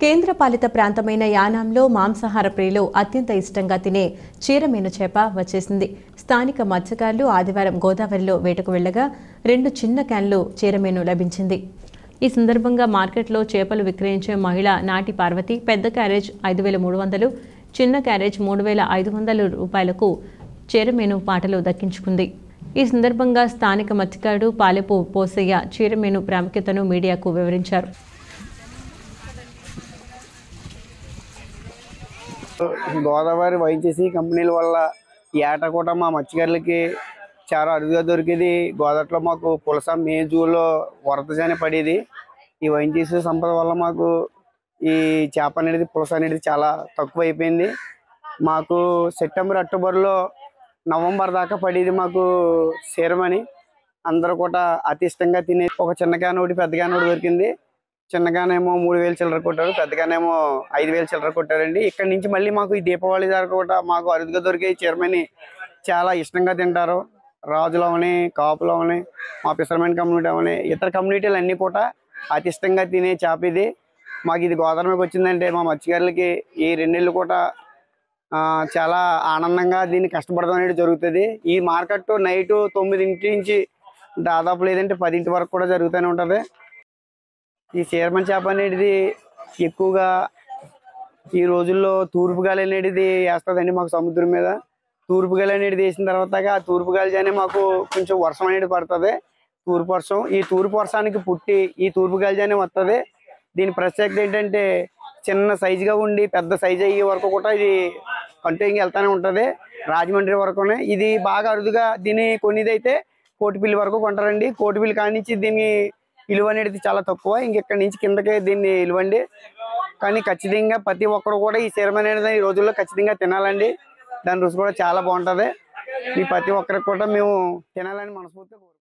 కేంద్రపాలిత ప్రాంతమైన యానాంలో మాంసాహార ప్రియులు అత్యంత ఇష్టంగా తినే చీరమీను చేప వచ్చేసింది. స్థానిక మత్స్యకారులు ఆదివారం గోదావరిలో వేటకు వెళ్లగా 2 చిన్న క్యాన్లు చీరమీను లభించింది. ఈ సందర్భంగా మార్కెట్లో చేపలు విక్రయించే మహిళ నాటి పార్వతి పెద్ద క్యారేజ్ 5300, చిన్న క్యారేజ్ 3500 రూపాయలకు చీరమీను పాటలు దక్కించుకుంది. ఈ సందర్భంగా స్థానిక మత్స్యకారుడు పాలెపు పోసయ్య చీరమీను ప్రాముఖ్యతను మీడియాకు వివరించారు. గోదావరి వైచేసి కంపెనీల వల్ల ఏట కూడా మా మత్స్యకారులకి చాలా అరుదుగా దొరికేది. గోదావరిలో మాకు పులస మే జూన్లో వరదజానే పడేది. ఈ వైచేసి సంపద వల్ల మాకు ఈ చేప అనేది పులస అనేది చాలా తక్కువ అయిపోయింది. మాకు సెప్టెంబర్ అక్టోబర్లో నవంబర్ దాకా పడేది మాకు చీరమని. అందరూ కూడా అతి ఇష్టంగా తినే ఒక చిన్న క్యాన్ ఒకటి పెద్ద క్యాన్ ఒకటి దొరికింది. చిన్నగానేమో 3000 చిల్లర కొట్టారు, పెద్దగానేమో 5000 చిల్లర కొట్టారండి. ఇక్కడ నుంచి మళ్ళీ మాకు ఈ దీపావళి దాకా కూడా మాకు అరుదుగా దొరికే చీరమని చాలా ఇష్టంగా తింటారు. రాజులు అవని, కాపులు అవని, మా ఫిషర్మెన్ కమ్యూనిటీ అవని, ఇతర కమ్యూనిటీలు అన్నీ కూడా అతి ఇష్టంగా తినే చేప ఇది. మాకు ఇది గోదావరికి వచ్చిందంటే మా మత్స్యకారులకి ఈ 2 నెలలు కూడా చాలా ఆనందంగా దీన్ని కష్టపడడం అనేది జరుగుతుంది. ఈ మార్కెట్ నైట్ 9 నుంచి దాదాపు లేదంటే 10 వరకు కూడా జరుగుతూనే ఉంటుంది. ఈ చీరమని చేప అనేది ఎక్కువగా ఈ రోజుల్లో తూర్పు గాలి అనేది వేస్తుందండి మాకు సముద్రం మీద. తూర్పు గాలి అనేది వేసిన తర్వాత ఆ తూర్పు గాలి జానే మాకు కొంచెం వర్షం అనేది పడుతుంది. తూర్పు వర్షం, ఈ తూర్పు వర్షానికి పుట్టి ఈ తూర్పు గాలి జానే వస్తుంది. దీని ప్రత్యేకత ఏంటంటే చిన్న సైజుగా ఉండి పెద్ద సైజు అయ్యే వరకు కూడా ఇది కంటిన్యూగా వెళ్తూనే ఉంటుంది. రాజమండ్రి వరకునే ఇది బాగా అరుదుగా దీన్ని కొన్నిదైతే కోటిపిల్లి వరకు కొంటారండి. కోటిపిల్లి కాడి నుంచి దీన్ని విలువ అనేది చాలా తక్కువ. ఇంకెక్కడి నుంచి కిందకే దీన్ని విలువండి. కానీ ఖచ్చితంగా ప్రతి ఒక్కరు కూడా ఈ చీరమని అనేది ఈ రోజుల్లో ఖచ్చితంగా తినాలండి. దాని రుచి కూడా చాలా బాగుంటుంది. ఈ ప్రతి ఒక్కరికి కూడా మేము తినాలని మనస్ఫూర్తిగా